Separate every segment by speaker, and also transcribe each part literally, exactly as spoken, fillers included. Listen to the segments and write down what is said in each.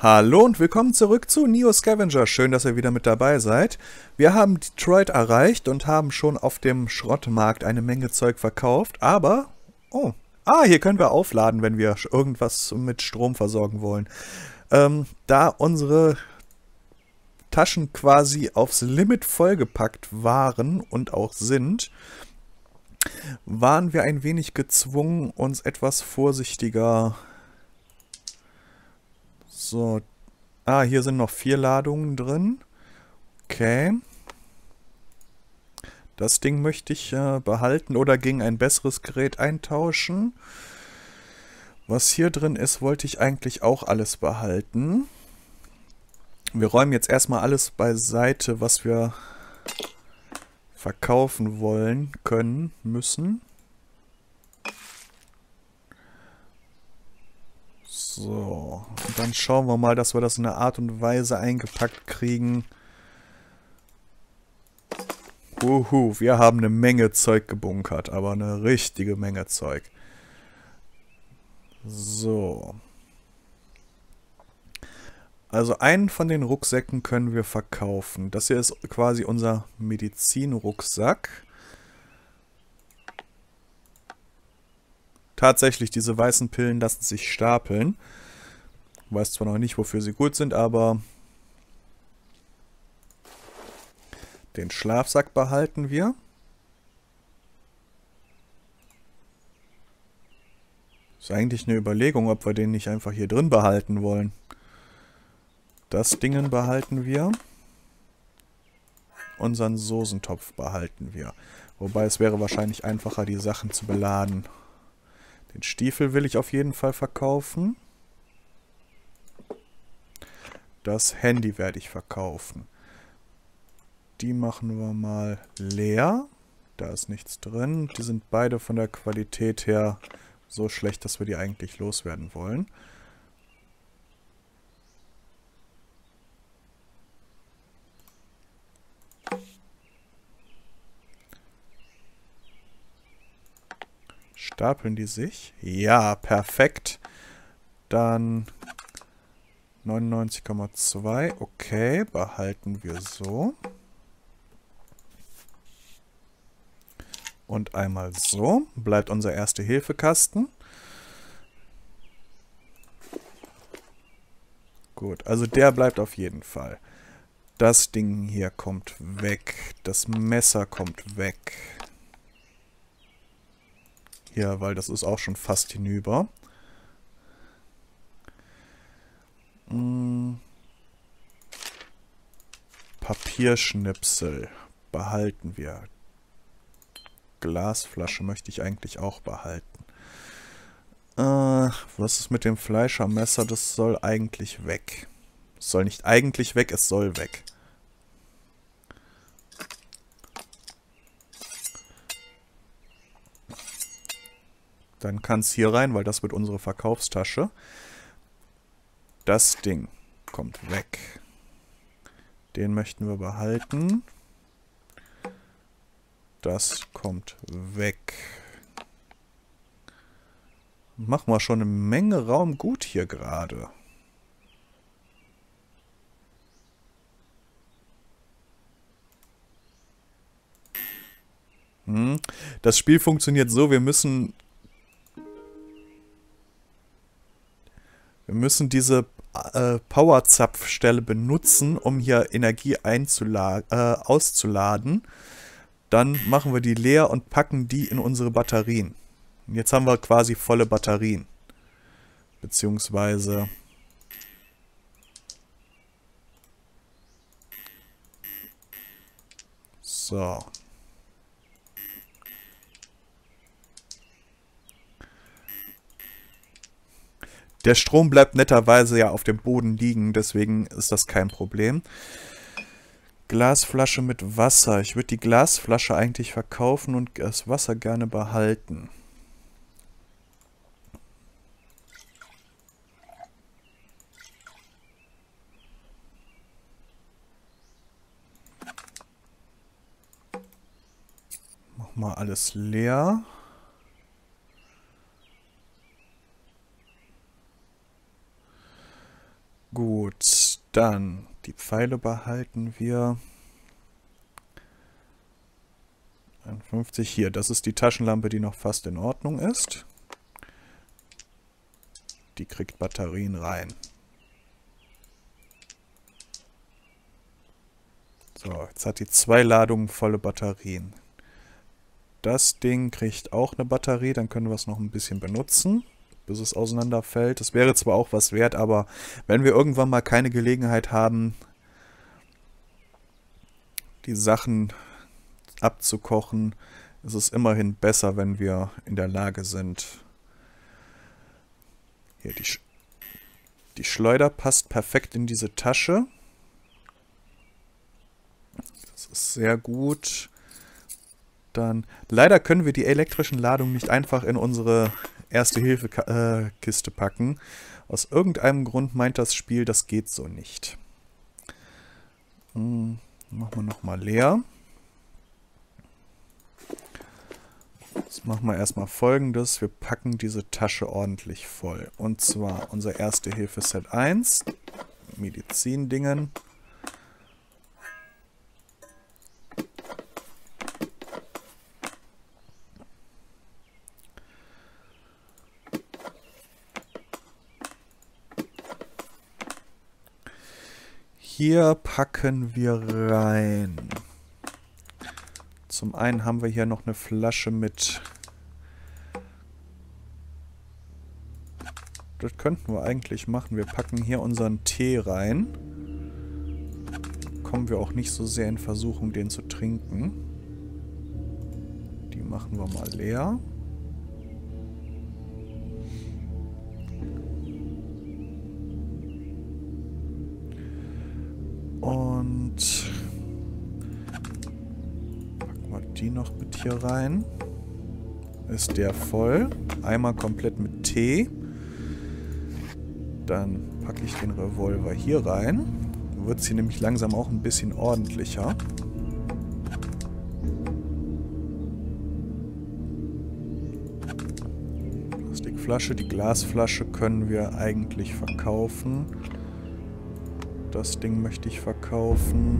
Speaker 1: Hallo und willkommen zurück zu Neo Scavenger. Schön, dass ihr wieder mit dabei seid. Wir haben Detroit erreicht und haben schon auf dem Schrottmarkt eine Menge Zeug verkauft, aber... Oh, ah, hier können wir aufladen, wenn wir irgendwas mit Strom versorgen wollen. Ähm, da unsere Taschen quasi aufs Limit vollgepackt waren und auch sind, waren wir ein wenig gezwungen, uns etwas vorsichtiger... So, ah, hier sind noch vier Ladungen drin. Okay. Das Ding möchte ich äh, behalten oder gegen ein besseres Gerät eintauschen. Was hier drin ist, wollte ich eigentlich auch alles behalten. Wir räumen jetzt erstmal alles beiseite, was wir verkaufen wollen, können, müssen. So, und dann schauen wir mal, dass wir das in einer Art und Weise eingepackt kriegen. Uhu, wir haben eine Menge Zeug gebunkert, aber eine richtige Menge Zeug. So. Also einen von den Rucksäcken können wir verkaufen. Das hier ist quasi unser Medizinrucksack. Tatsächlich, diese weißen Pillen lassen sich stapeln. Ich weiß zwar noch nicht, wofür sie gut sind, aber den Schlafsack behalten wir. Ist eigentlich eine Überlegung, ob wir den nicht einfach hier drin behalten wollen. Das Dingen behalten wir. Unseren Soßentopf behalten wir. Wobei es wäre wahrscheinlich einfacher, die Sachen zu beladen. Den Stiefel will ich auf jeden Fall verkaufen. Das Handy werde ich verkaufen. Die machen wir mal leer. Da ist nichts drin. Die sind beide von der Qualität her so schlecht, dass wir die eigentlich loswerden wollen. Stapeln die sich? Ja, perfekt. Dann neunundneunzig Komma zwei. Okay, behalten wir so. Und einmal so. Bleibt unser Erste-Hilfe-Kasten. Gut, also der bleibt auf jeden Fall. Das Ding hier kommt weg. Das Messer kommt weg. Hier, weil das ist auch schon fast hinüber. Hm. Papierschnipsel behalten wir. Glasflasche möchte ich eigentlich auch behalten. Äh, was ist mit dem Fleischermesser? Das soll eigentlich weg. Es soll nicht eigentlich weg, es soll weg. Dann kann es hier rein, weil das wird unsere Verkaufstasche. Das Ding kommt weg. Den möchten wir behalten. Das kommt weg. Machen wir schon eine Menge Raum gut hier gerade. Hm. Das Spiel funktioniert so, wir müssen... Wir müssen diese äh, Powerzapfstelle benutzen, um hier Energie einzula äh, auszuladen. Dann machen wir die leer und packen die in unsere Batterien. Und jetzt haben wir quasi volle Batterien. Beziehungsweise... So. Der Strom bleibt netterweise ja auf dem Boden liegen, deswegen ist das kein Problem. Glasflasche mit Wasser. Ich würde die Glasflasche eigentlich verkaufen und das Wasser gerne behalten. Mach mal alles leer. Gut, dann die Pfeile behalten wir. einundfünfzig hier, das ist die Taschenlampe, die noch fast in Ordnung ist. Die kriegt Batterien rein. So, jetzt hat die zwei Ladungen volle Batterien. Das Ding kriegt auch eine Batterie, dann können wir es noch ein bisschen benutzen, bis es auseinanderfällt. Das wäre zwar auch was wert, aber wenn wir irgendwann mal keine Gelegenheit haben, die Sachen abzukochen, ist es immerhin besser, wenn wir in der Lage sind. Hier, die, Sch die Schleuder passt perfekt in diese Tasche. Das ist sehr gut. Dann, leider können wir die elektrischen Ladungen nicht einfach in unsere Erste-Hilfe-Kiste packen. Aus irgendeinem Grund meint das Spiel, das geht so nicht. Hm, machen wir nochmal leer. Jetzt machen wir erstmal Folgendes. Wir packen diese Tasche ordentlich voll. Und zwar unser Erste-Hilfe-Set eins. Medizindingen. Hier packen wir rein. Zum einen haben wir hier noch eine Flasche mit... Das könnten wir eigentlich machen. Wir packen hier unseren Tee rein. Kommen wir auch nicht so sehr in Versuchung, den zu trinken. Die machen wir mal leer. Und packen wir die noch mit hier rein. Ist der voll. Einmal komplett mit Tee. Dann packe ich den Revolver hier rein. Dann wird es hier nämlich langsam auch ein bisschen ordentlicher. Plastikflasche. Die Glasflasche können wir eigentlich verkaufen. Das Ding möchte ich verkaufen.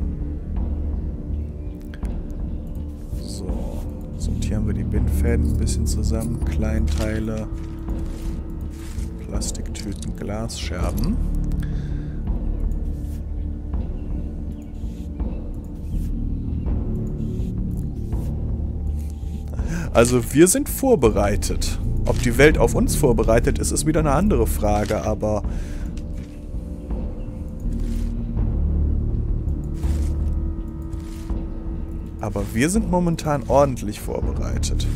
Speaker 1: So, sortieren wir die Bindfäden ein bisschen zusammen. Kleinteile, Plastiktüten, Glasscherben. Also wir sind vorbereitet. Ob die Welt auf uns vorbereitet ist, ist wieder eine andere Frage, aber... Aber wir sind momentan ordentlich vorbereitet.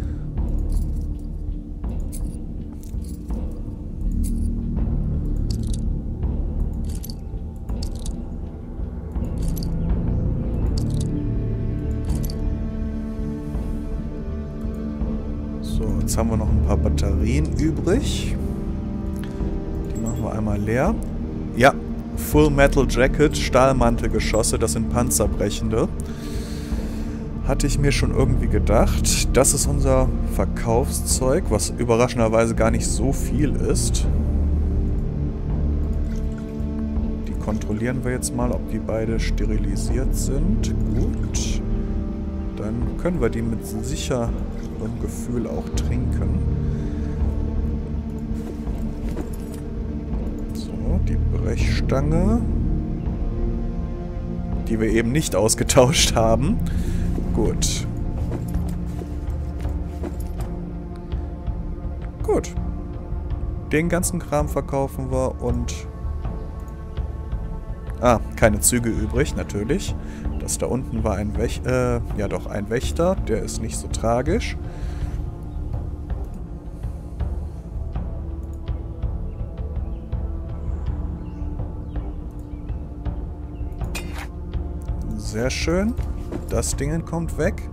Speaker 1: So, jetzt haben wir noch ein paar Batterien übrig. Die machen wir einmal leer. Ja, Full Metal Jacket, Stahlmantelgeschosse, das sind panzerbrechende. Hatte ich mir schon irgendwie gedacht. Das ist unser Verkaufszeug, was überraschenderweise gar nicht so viel ist. Die kontrollieren wir jetzt mal, ob die beide sterilisiert sind. Gut. Dann können wir die mit sicherem Gefühl auch trinken. So, die Brechstange, die wir eben nicht ausgetauscht haben. Gut. Gut. Den ganzen Kram verkaufen wir und... Ah, keine Züge übrig, natürlich. Das da unten war ein Wächter, äh, ja doch, ein Wächter. Der ist nicht so tragisch. Sehr schön. Das Ding kommt weg.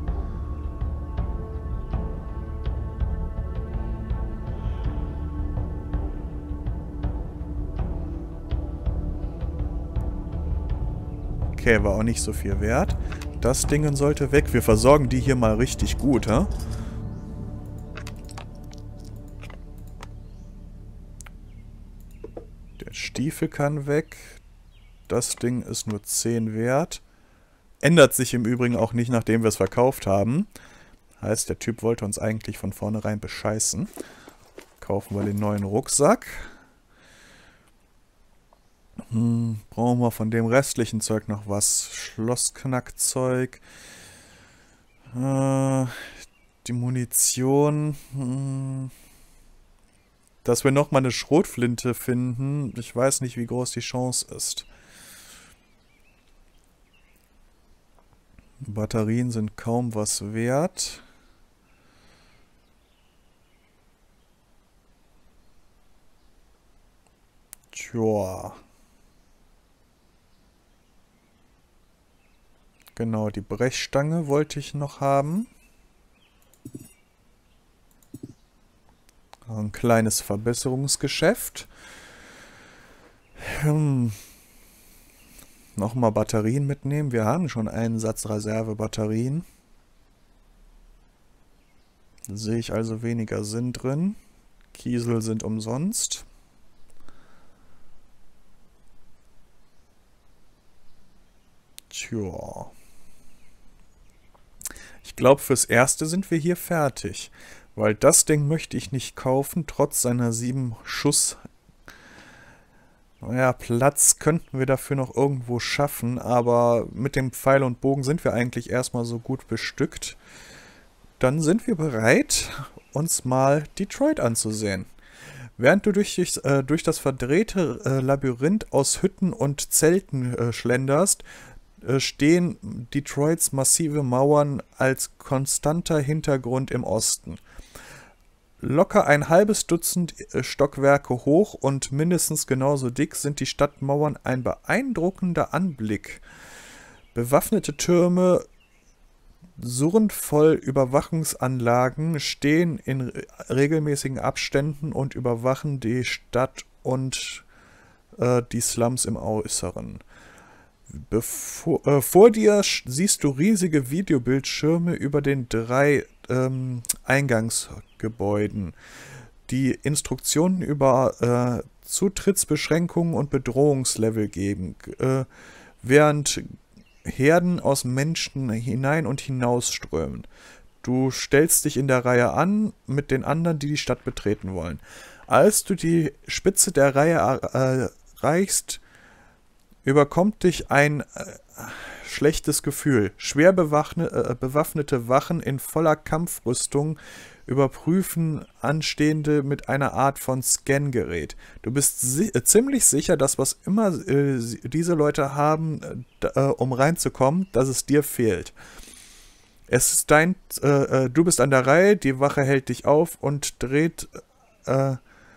Speaker 1: Okay, war auch nicht so viel wert. Das Ding sollte weg. Wir versorgen die hier mal richtig gut, hä? Der Stiefel kann weg. Das Ding ist nur zehn wert. Ändert sich im Übrigen auch nicht, nachdem wir es verkauft haben. Heißt, der Typ wollte uns eigentlich von vornherein bescheißen. Kaufen wir den neuen Rucksack. Hm, brauchen wir von dem restlichen Zeug noch was? Schlossknackzeug. Äh, die Munition. Hm, dass wir nochmal eine Schrotflinte finden. Ich weiß nicht, wie groß die Chance ist. Batterien sind kaum was wert. Tja. Genau, die Brechstange wollte ich noch haben. Ein kleines Verbesserungsgeschäft. Hm. Nochmal Batterien mitnehmen. Wir haben schon einen Satz Reservebatterien. Da sehe ich also weniger Sinn drin. Kiesel sind umsonst. Tja. Ich glaube, fürs Erste sind wir hier fertig. Weil das Ding möchte ich nicht kaufen, trotz seiner sieben Schuss. Naja, Platz könnten wir dafür noch irgendwo schaffen, aber mit dem Pfeil und Bogen sind wir eigentlich erstmal so gut bestückt. Dann sind wir bereit, uns mal Detroit anzusehen. Während du durch, äh, durch das verdrehte äh, Labyrinth aus Hütten und Zelten äh, schlenderst, äh, stehen Detroits massive Mauern als konstanter Hintergrund im Osten. Locker ein halbes Dutzend Stockwerke hoch und mindestens genauso dick sind die Stadtmauern ein beeindruckender Anblick. Bewaffnete Türme, surrend voll Überwachungsanlagen, stehen in regelmäßigen Abständen und überwachen die Stadt und äh, die Slums im Äußeren. Bevor, äh, vor dir siehst du riesige Videobildschirme über den drei ähm, Eingangsgebäuden, die Instruktionen über äh, Zutrittsbeschränkungen und Bedrohungslevel geben, äh, während Herden aus Menschen hinein und hinaus strömen. Du stellst dich in der Reihe an mit den anderen, die die Stadt betreten wollen. Als du die Spitze der Reihe äh, erreichst, überkommt dich ein äh, schlechtes Gefühl. Schwer bewaffne, äh, bewaffnete Wachen in voller Kampfrüstung überprüfen Anstehende mit einer Art von Scangerät. Du bist si äh, ziemlich sicher, dass was immer äh, diese Leute haben, äh, um reinzukommen, dass es dir fehlt. Es ist dein, äh, äh, du bist an der Reihe, die Wache hält dich auf und dreht äh,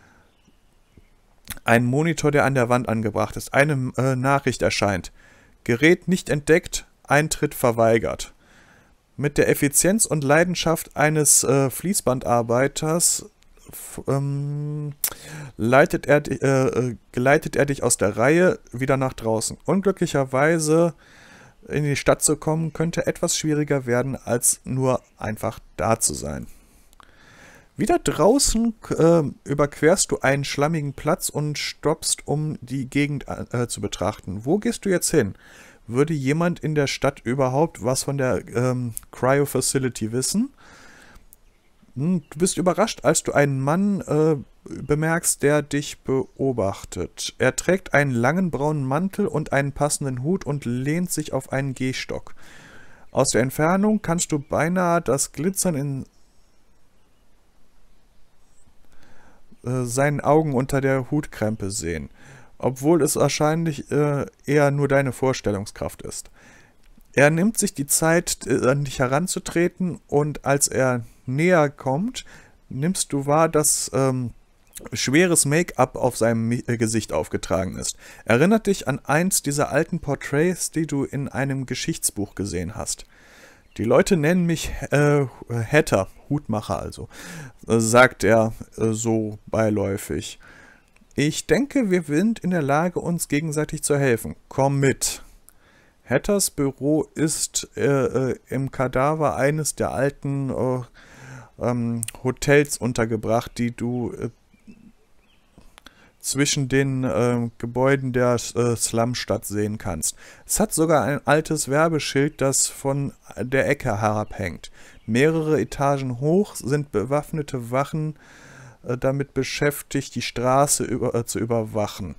Speaker 1: einen Monitor, der an der Wand angebracht ist. Eine äh, Nachricht erscheint. Gerät nicht entdeckt, Eintritt verweigert. Mit der Effizienz und Leidenschaft eines äh, Fließbandarbeiters ähm, leitet er, äh, geleitet er dich aus der Reihe wieder nach draußen. Unglücklicherweise in die Stadt zu kommen, könnte etwas schwieriger werden, als nur einfach da zu sein. Wieder draußen äh, überquerst du einen schlammigen Platz und stoppst, um die Gegend äh, zu betrachten. Wo gehst du jetzt hin? Würde jemand in der Stadt überhaupt was von der ähm, Cryo Facility wissen? Hm, du bist überrascht, als du einen Mann äh, bemerkst, der dich beobachtet. Er trägt einen langen braunen Mantel und einen passenden Hut und lehnt sich auf einen Gehstock. Aus der Entfernung kannst du beinahe das Glitzern in seinen Augen unter der Hutkrempe sehen, obwohl es wahrscheinlich äh, eher nur deine Vorstellungskraft ist. Er nimmt sich die Zeit, äh, an dich heranzutreten, und als er näher kommt, nimmst du wahr, dass ähm, schweres Make-up auf seinem äh, Gesicht aufgetragen ist. Erinnert dich an eins dieser alten Porträts, die du in einem Geschichtsbuch gesehen hast. Die Leute nennen mich äh, Hatter, Hutmacher also, äh, sagt er äh, so beiläufig. Ich denke, wir sind in der Lage, uns gegenseitig zu helfen. Komm mit. Hatters Büro ist äh, äh, im Kadaver eines der alten äh, ähm, Hotels untergebracht, die du äh, zwischen den äh, Gebäuden der äh, Slumstadt sehen kannst. Es hat sogar ein altes Werbeschild, das von der Ecke herabhängt. Mehrere Etagen hoch sind bewaffnete Wachen äh, damit beschäftigt, die Straße über, äh, zu überwachen.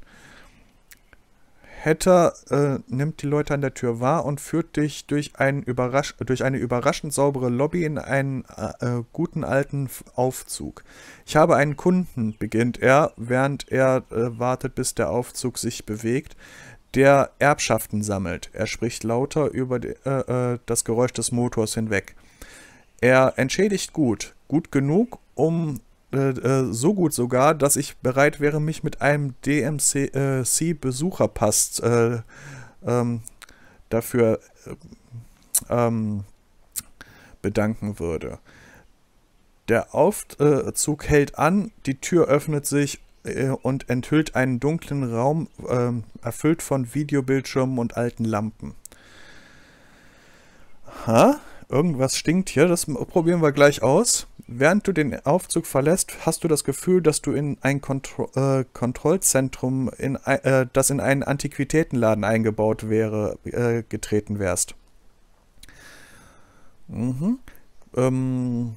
Speaker 1: Hatter äh, nimmt die Leute an der Tür wahr und führt dich durch, ein überrasch durch eine überraschend saubere Lobby in einen äh, guten alten Aufzug. Ich habe einen Kunden, beginnt er, während er äh, wartet, bis der Aufzug sich bewegt, der Erbschaften sammelt. Er spricht lauter über die, äh, äh, das Geräusch des Motors hinweg. Er entschädigt gut, gut genug, um so gut sogar, dass ich bereit wäre, mich mit einem D M C-Besucherpass äh, ähm, dafür ähm, bedanken würde. Der Aufzug hält an, die Tür öffnet sich äh, und enthüllt einen dunklen Raum, äh, erfüllt von Videobildschirmen und alten Lampen. Ha? Irgendwas stinkt hier, das probieren wir gleich aus. Während du den Aufzug verlässt, hast du das Gefühl, dass du in ein Kontro äh, Kontrollzentrum, in, äh, das in einen Antiquitätenladen eingebaut wäre, äh, getreten wärst. Mhm. Ähm,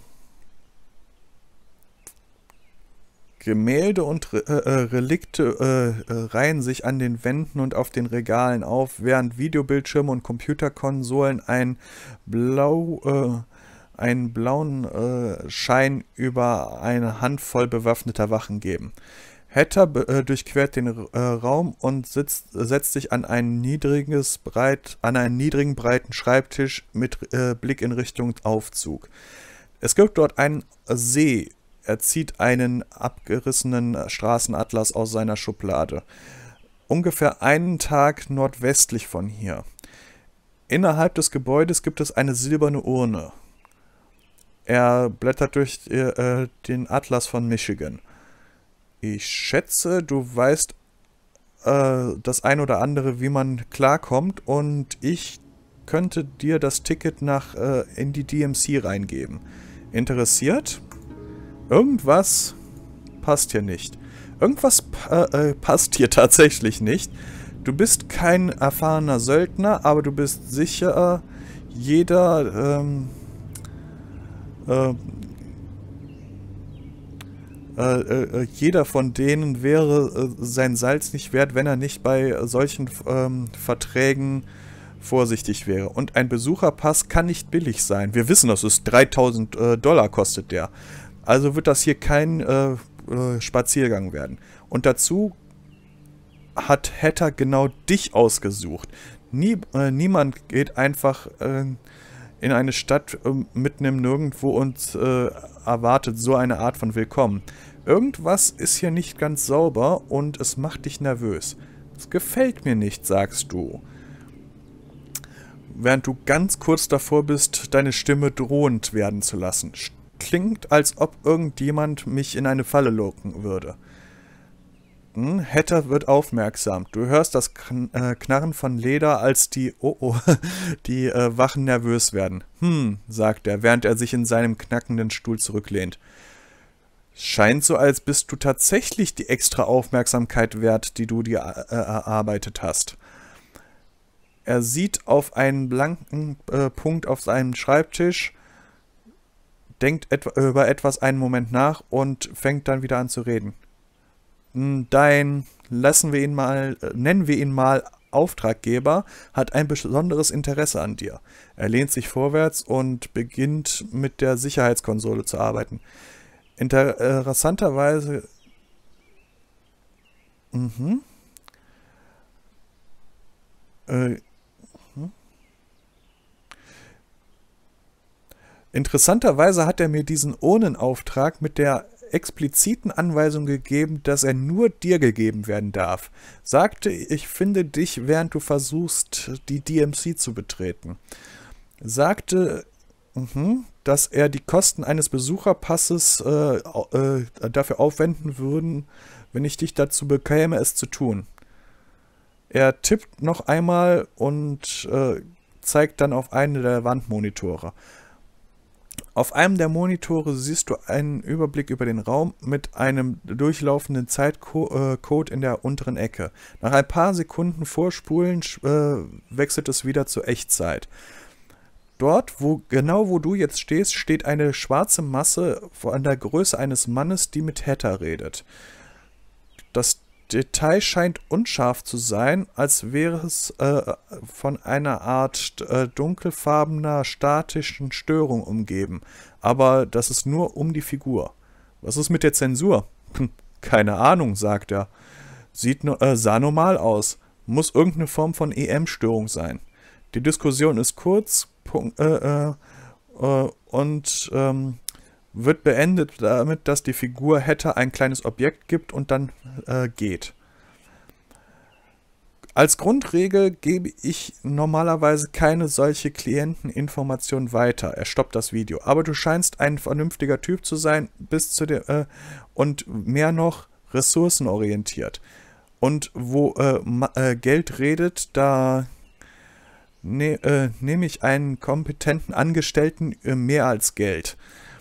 Speaker 1: Gemälde und Re äh, Relikte äh, reihen sich an den Wänden und auf den Regalen auf, während Videobildschirme und Computerkonsolen ein blau, äh, einen blauen äh, Schein über eine Handvoll bewaffneter Wachen geben. Hatter äh, durchquert den äh, Raum und sitzt, setzt sich an, ein niedriges, breit, an einen niedrigen, breiten Schreibtisch mit äh, Blick in Richtung Aufzug. Es gibt dort einen See. Er zieht einen abgerissenen Straßenatlas aus seiner Schublade. Ungefähr einen Tag nordwestlich von hier. Innerhalb des Gebäudes gibt es eine silberne Urne. Er blättert durch äh, den Atlas von Michigan. Ich schätze, du weißt äh, das ein oder andere, wie man klarkommt, und ich könnte dir das Ticket nach äh, in die D M C reingeben. Interessiert? Irgendwas passt hier nicht. Irgendwas pa äh, passt hier tatsächlich nicht. Du bist kein erfahrener Söldner, aber du bist sicher, jeder ähm, äh, äh, äh, jeder von denen wäre äh, sein Salz nicht wert, wenn er nicht bei solchen ähm, Verträgen vorsichtig wäre. Und ein Besucherpass kann nicht billig sein. Wir wissen, dass es dreitausend äh, Dollar kostet der. Also wird das hier kein äh, äh, Spaziergang werden. Und dazu hat Hatter genau dich ausgesucht. Nie, äh, niemand geht einfach äh, in eine Stadt äh, mitten im Nirgendwo und äh, erwartet so eine Art von Willkommen. Irgendwas ist hier nicht ganz sauber und es macht dich nervös. Es gefällt mir nicht, sagst du. Während du ganz kurz davor bist, deine Stimme drohend werden zu lassen. Klingt, als ob irgendjemand mich in eine Falle locken würde. Hm, Hatter wird aufmerksam. Du hörst das Kn äh, Knarren von Leder, als die oh oh, die äh, Wachen nervös werden. Hm, sagt er, während er sich in seinem knackenden Stuhl zurücklehnt. Scheint so, als bist du tatsächlich die extra Aufmerksamkeit wert, die du dir äh, erarbeitet hast. Er sieht auf einen blanken äh, Punkt auf seinem Schreibtisch, denkt etwa, über etwas einen Moment nach und fängt dann wieder an zu reden. Dein, lassen wir ihn mal, nennen wir ihn mal Auftraggeber, hat ein besonderes Interesse an dir. Er lehnt sich vorwärts und beginnt mit der Sicherheitskonsole zu arbeiten. Interessanterweise... Mhm. Äh, Interessanterweise hat er mir diesen Urnenauftrag mit der expliziten Anweisung gegeben, dass er nur dir gegeben werden darf. Sagte, ich finde dich, während du versuchst, die D M C zu betreten. Sagte, mh, dass er die Kosten eines Besucherpasses äh, äh, dafür aufwenden würde, wenn ich dich dazu bekäme, es zu tun. Er tippt noch einmal und äh, zeigt dann auf einen der Wandmonitore. Auf einem der Monitore siehst du einen Überblick über den Raum mit einem durchlaufenden Zeitcode in der unteren Ecke. Nach ein paar Sekunden Vorspulen äh, wechselt es wieder zur Echtzeit. Dort, wo genau wo du jetzt stehst, steht eine schwarze Masse von der Größe eines Mannes, die mit Hatter redet. Das Detail scheint unscharf zu sein, als wäre es äh, von einer Art äh, dunkelfarbener statischen Störung umgeben. Aber das ist nur um die Figur. Was ist mit der Zensur? Hm, keine Ahnung, sagt er. Sieht no, äh, sah normal aus. Muss irgendeine Form von E M-Störung sein. Die Diskussion ist kurz Punkt, äh, äh, äh, und ähm, wird beendet damit, dass die Figur Hatter ein kleines Objekt gibt und dann äh, geht. Als Grundregel gebe ich normalerweise keine solche Klienteninformation weiter. Er stoppt das Video. Aber du scheinst ein vernünftiger Typ zu sein, bis zu der äh, und mehr noch ressourcenorientiert. Und wo äh, äh, Geld redet, da ne, äh, nehme ich einen kompetenten Angestellten äh, mehr als Geld.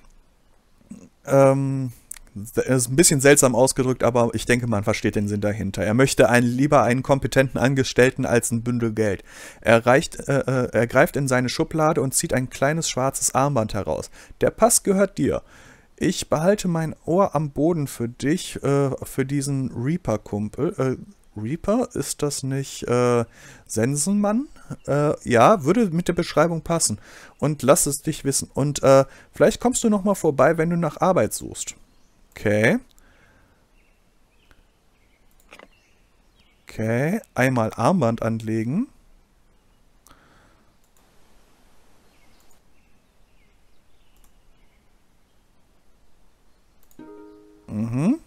Speaker 1: Ähm, ist ein bisschen seltsam ausgedrückt, aber ich denke, man versteht den Sinn dahinter. Er möchte einen, lieber einen kompetenten Angestellten als ein Bündel Geld. Er, reicht, äh, er greift in seine Schublade und zieht ein kleines schwarzes Armband heraus. Der Pass gehört dir. Ich behalte mein Ohr am Boden für dich, äh, für diesen Reaper-Kumpel. Äh, Reaper? Ist das nicht äh, Sensenmann? Äh, ja, würde mit der Beschreibung passen. Und lass es dich wissen. Und äh, vielleicht kommst du nochmal vorbei, wenn du nach Arbeit suchst. Okay. Okay. Einmal Armband anlegen. Mhm.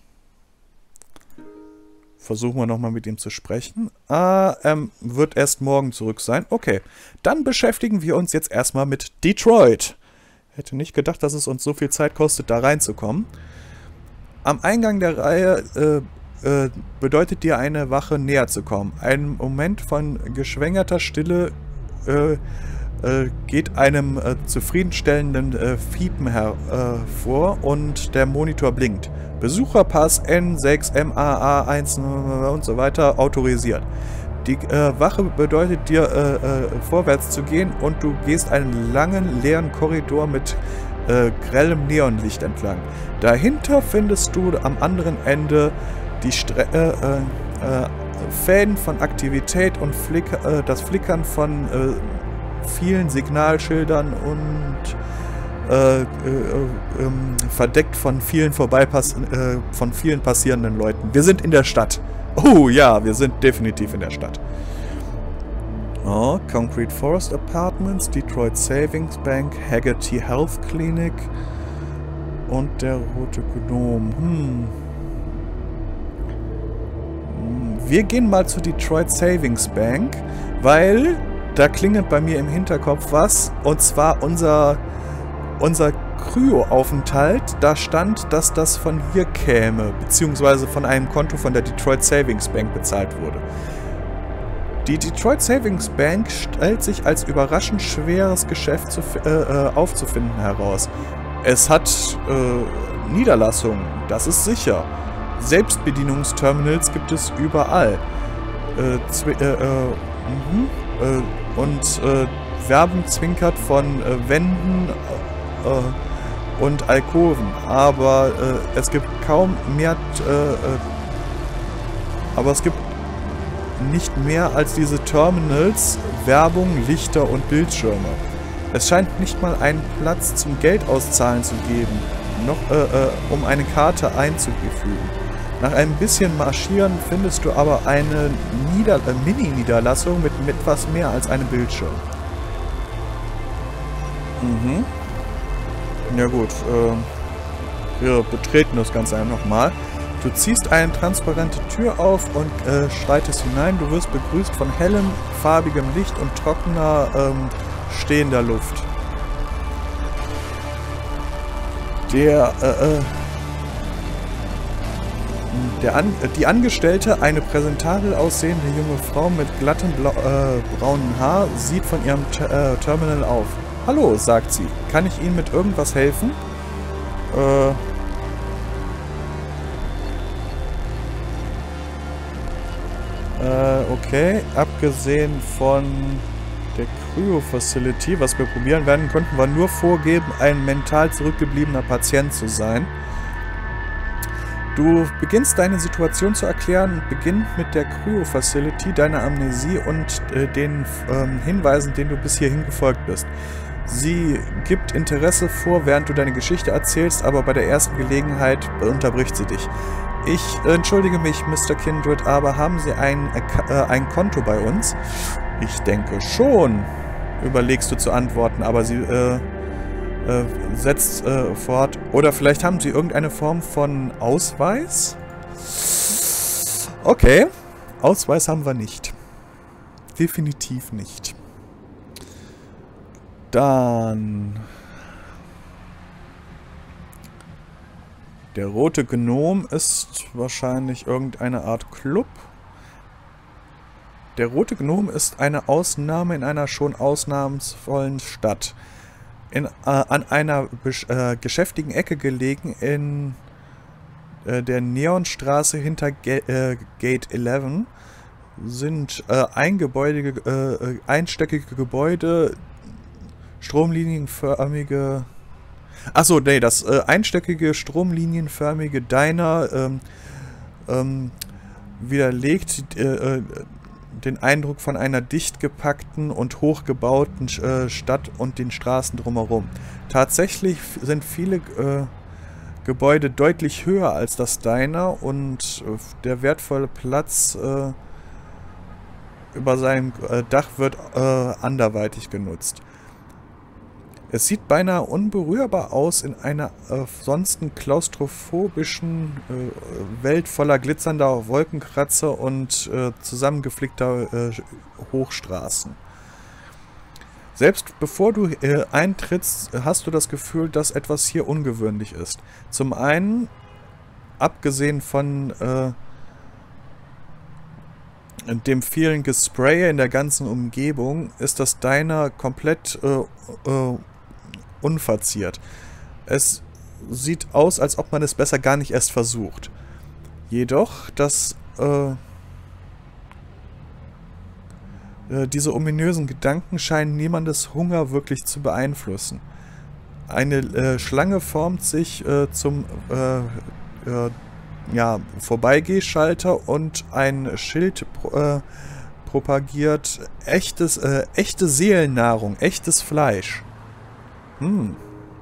Speaker 1: Versuchen wir nochmal mit ihm zu sprechen. Ah, ähm, wird erst morgen zurück sein. Okay, dann beschäftigen wir uns jetzt erstmal mit Detroit. Hätte nicht gedacht, dass es uns so viel Zeit kostet, da reinzukommen. Am Eingang der Reihe äh, äh, bedeutet dir eine Wache näher zu kommen. Ein Moment von geschwängerter Stille äh, äh, geht einem äh, zufriedenstellenden äh, Fiepen hervor äh, und der Monitor blinkt. Besucherpass N sechs M A A eins und so weiter autorisiert. Die äh, Wache bedeutet dir, äh, äh, vorwärts zu gehen und du gehst einen langen, leeren Korridor mit äh, grellem Neonlicht entlang. Dahinter findest du am anderen Ende die Stre äh, äh, Fäden von Aktivität und Flick äh, das Flickern von äh, vielen Signalschildern und äh, äh, äh, verdeckt von vielen vorbeipass äh, von vielen passierenden Leuten. Wir sind in der Stadt. Oh ja, wir sind definitiv in der Stadt. Oh, Concrete Forest Apartments, Detroit Savings Bank, Haggerty Health Clinic und der Rote Gnom. Hm. Wir gehen mal zu Detroit Savings Bank, weil da klingelt bei mir im Hinterkopf was. Und zwar unser, unser Kryo-Aufenthalt. Da stand, dass das von hier käme, beziehungsweise von einem Konto von der Detroit Savings Bank bezahlt wurde. Die Detroit Savings Bank stellt sich als überraschend schweres Geschäft zu, äh, aufzufinden heraus. Es hat äh, Niederlassungen, das ist sicher. Selbstbedienungsterminals gibt es überall. Äh, äh, äh, mhm, äh, und äh, Werbung zwinkert von äh, Wänden äh, und Alkoven, aber äh, es gibt kaum mehr, äh, äh, aber es gibt nicht mehr als diese Terminals, Werbung, Lichter und Bildschirme. Es scheint nicht mal einen Platz zum Geld auszahlen zu geben, noch äh, äh, um eine Karte einzufügen. Nach ein bisschen Marschieren findest du aber eine Nieder äh, Mini-Niederlassung mit, mit etwas mehr als einem Bildschirm. Mhm. Ja gut, äh, wir betreten das Ganze einfach nochmal. Du ziehst eine transparente Tür auf und äh, schreitest hinein. Du wirst begrüßt von hellem, farbigem Licht und trockener, ähm, stehender Luft. Der, äh, äh, der An die Angestellte, eine präsentabel aussehende junge Frau mit glattem blau äh, braunen Haar, sieht von ihrem Ter äh, Terminal auf. Hallo, sagt sie. Kann ich Ihnen mit irgendwas helfen? Äh... Äh, okay. Abgesehen von der Cryo-Facility, was wir probieren werden, könnten wir nur vorgeben, ein mental zurückgebliebener Patient zu sein. Du beginnst deine Situation zu erklären und beginnt mit der Cryo-Facility, deiner Amnesie und äh, den ähm, Hinweisen, denen du bis hierhin gefolgt bist. Sie gibt Interesse vor, während du deine Geschichte erzählst, aber bei der ersten Gelegenheit unterbricht sie dich. Ich äh, entschuldige mich, Mister Kindred, aber haben Sie ein, äh, ein Konto bei uns? Ich denke schon, überlegst du zu antworten, aber sie äh, äh, setzt äh, fort. Oder vielleicht haben Sie irgendeine Form von Ausweis? Okay, Ausweis haben wir nicht. Definitiv nicht. Dann... Der rote Gnom ist wahrscheinlich irgendeine Art Club. Der rote Gnom ist eine Ausnahme in einer schon ausnahmsvollen Stadt. In, äh, an einer äh, geschäftigen Ecke gelegen in äh, der Neonstraße hinter Ge äh, Gate elf sind äh, eingebäudige, äh, einstöckige Gebäude, stromlinienförmige... Achso, nee, das äh, einstöckige, stromlinienförmige Diner ähm, ähm, widerlegt äh, den Eindruck von einer dicht gepackten und hochgebauten äh, Stadt und den Straßen drumherum. Tatsächlich sind viele äh, Gebäude deutlich höher als das Diner und äh, der wertvolle Platz äh, über seinem äh, Dach wird äh, anderweitig genutzt. Es sieht beinahe unberührbar aus in einer äh, sonst klaustrophobischen äh, Welt voller glitzernder Wolkenkratzer und äh, zusammengeflickter äh, Hochstraßen. Selbst bevor du äh, eintrittst, hast du das Gefühl, dass etwas hier ungewöhnlich ist. Zum einen, abgesehen von äh, dem vielen Gespraye in der ganzen Umgebung, ist das Diner komplett äh, äh, unverziert. Es sieht aus, als ob man es besser gar nicht erst versucht. Jedoch, dass äh, äh, diese ominösen Gedanken scheinen niemandes Hunger wirklich zu beeinflussen. Eine äh, Schlange formt sich äh, zum äh, äh, ja, Vorbeigehschalter und ein Schild pro, äh, propagiert echtes, äh, echte Seelennahrung, echtes Fleisch. Hm.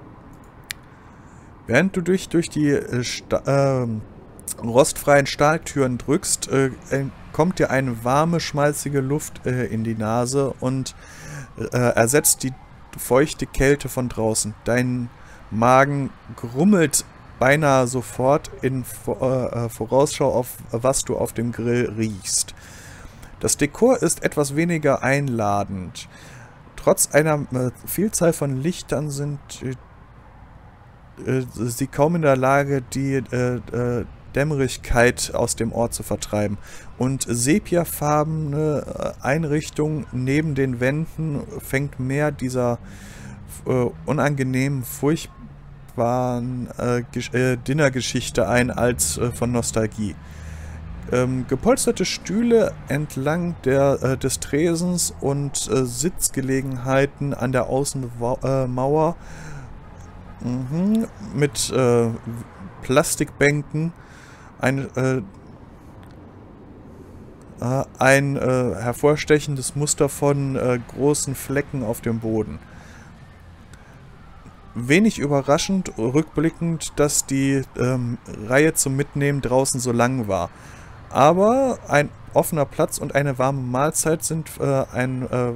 Speaker 1: Während du dich durch die äh, äh, rostfreien Stahltüren drückst, äh, kommt dir eine warme, schmalzige Luft äh, in die Nase und äh, ersetzt die feuchte Kälte von draußen. Dein Magen grummelt beinahe sofort in äh, Vorausschau auf was du auf dem Grill riechst. Das Dekor ist etwas weniger einladend. Trotz einer äh, Vielzahl von Lichtern sind äh, sie kaum in der Lage, die äh, äh, Dämmerigkeit aus dem Ort zu vertreiben. Und sepiafarbene Einrichtung neben den Wänden fängt mehr dieser äh, unangenehmen, furchtbaren äh, äh, Dinnergeschichte ein als äh, von Nostalgie. Ähm, gepolsterte Stühle entlang der, äh, des Tresens und äh, Sitzgelegenheiten an der Außenmauer äh, mhm, mit äh, Plastikbänken, ein, äh, äh, ein äh, hervorstechendes Muster von äh, großen Flecken auf dem Boden. Wenig überraschend, rückblickend, dass die ähm, Reihe zum Mitnehmen draußen so lang war. Aber ein offener Platz und eine warme Mahlzeit sind äh, ein, äh,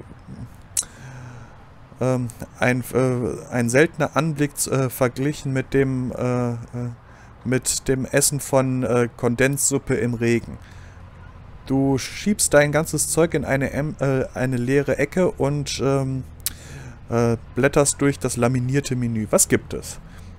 Speaker 1: äh, ein, äh, ein seltener Anblick äh, verglichen mit dem, äh, äh, mit dem Essen von äh, Kondenssuppe im Regen. Du schiebst dein ganzes Zeug in eine, äh, eine leere Ecke und ähm, äh, blätterst durch das laminierte Menü. Was gibt es?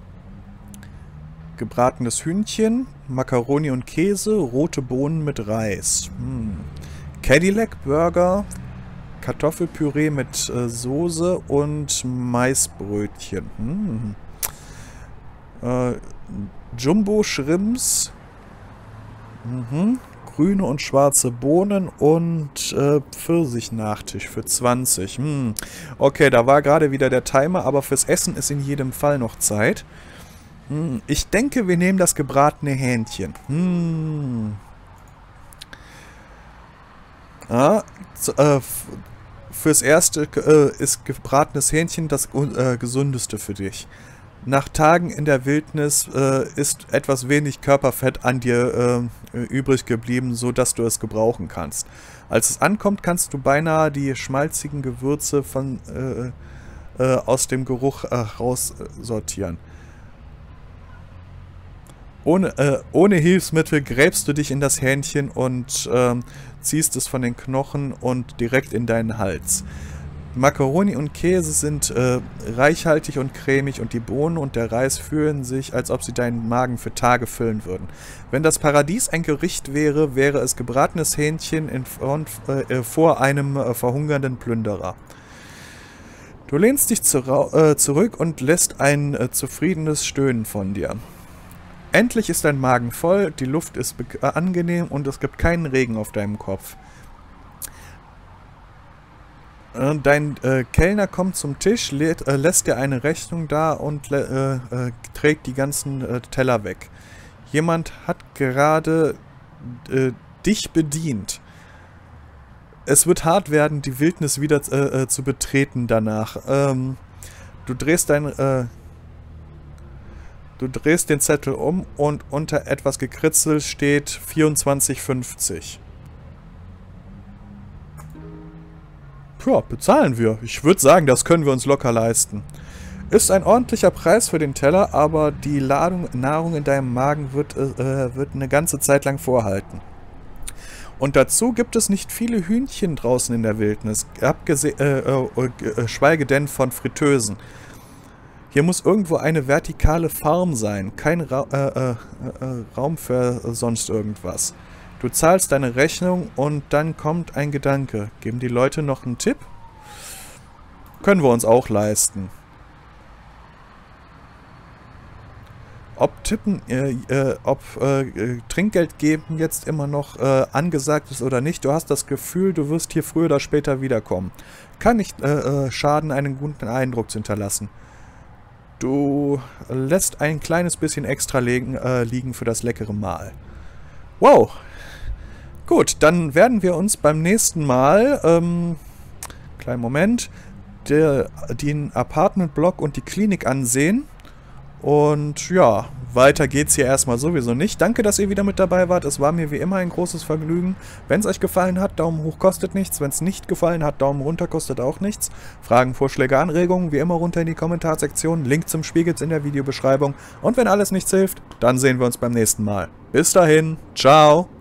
Speaker 1: Gebratenes Hühnchen, Macaroni und Käse, rote Bohnen mit Reis. Hm. Cadillac Burger, Kartoffelpüree mit äh, Soße und Maisbrötchen. Hm. Äh, Jumbo-Shrimps. Mhm. Grüne und schwarze Bohnen und äh, Pfirsich-Nachtisch für zwanzig. Hm. Okay, da war gerade wieder der Timer, aber fürs Essen ist in jedem Fall noch Zeit. Hm. Ich denke, wir nehmen das gebratene Hähnchen. Hm. Ah, äh, fürs Erste äh, ist gebratenes Hähnchen das äh, gesündeste für dich. Nach Tagen in der Wildnis äh, ist etwas wenig Körperfett an dir äh, übrig geblieben, sodass du es gebrauchen kannst. Als es ankommt, kannst du beinahe die schmalzigen Gewürze von, äh, äh, aus dem Geruch äh, raussortieren. Ohne, äh, ohne Hilfsmittel gräbst du dich in das Hähnchen und äh, ziehst es von den Knochen und direkt in deinen Hals. Macaroni und Käse sind äh, reichhaltig und cremig und die Bohnen und der Reis fühlen sich, als ob sie deinen Magen für Tage füllen würden. Wenn das Paradies ein Gericht wäre, wäre es gebratenes Hähnchen in Front, äh, vor einem äh, verhungernden Plünderer. Du lehnst dich zu, äh, zurück und lässt ein äh, zufriedenes Stöhnen von dir. Endlich ist dein Magen voll, die Luft ist äh, angenehm und es gibt keinen Regen auf deinem Kopf. Dein äh, Kellner kommt zum Tisch, lädt, äh, lässt dir eine Rechnung da und äh, äh, trägt die ganzen äh, Teller weg. Jemand hat gerade äh, dich bedient. Es wird hart werden, die Wildnis wieder äh, äh, zu betreten danach. Ähm, du drehst dein, äh, du drehst den Zettel um und unter etwas gekritzelt steht vierundzwanzig fünfzig. Ja, bezahlen wir. Ich würde sagen, das können wir uns locker leisten. Ist ein ordentlicher Preis für den Teller, aber die Ladung Nahrung in deinem Magen wird, äh, wird eine ganze Zeit lang vorhalten. Und dazu gibt es nicht viele Hühnchen draußen in der Wildnis, abgese äh, äh, äh, schweige denn von Fritteusen. Hier muss irgendwo eine vertikale Farm sein, kein Ra äh, äh, äh, Raum für sonst irgendwas. Du zahlst deine Rechnung und dann kommt ein Gedanke. Geben die Leute noch einen Tipp? Können wir uns auch leisten. Ob Tippen, äh, äh, ob äh, Trinkgeld geben jetzt immer noch äh, angesagt ist oder nicht, du hast das Gefühl, du wirst hier früher oder später wiederkommen. Kann nicht äh, äh, schaden, einen guten Eindruck zu hinterlassen. Du lässt ein kleines bisschen extra legen, äh, liegen für das leckere Mahl. Wow! Gut, dann werden wir uns beim nächsten Mal, ähm, kleinen Moment, der, den Apartment-Block und die Klinik ansehen. Und ja, weiter geht's hier erstmal sowieso nicht. Danke, dass ihr wieder mit dabei wart. Es war mir wie immer ein großes Vergnügen. Wenn es euch gefallen hat, Daumen hoch kostet nichts. Wenn es nicht gefallen hat, Daumen runter kostet auch nichts. Fragen, Vorschläge, Anregungen, wie immer runter in die Kommentarsektion. Link zum Spiel gibt's in der Videobeschreibung. Und wenn alles nichts hilft, dann sehen wir uns beim nächsten Mal. Bis dahin, ciao!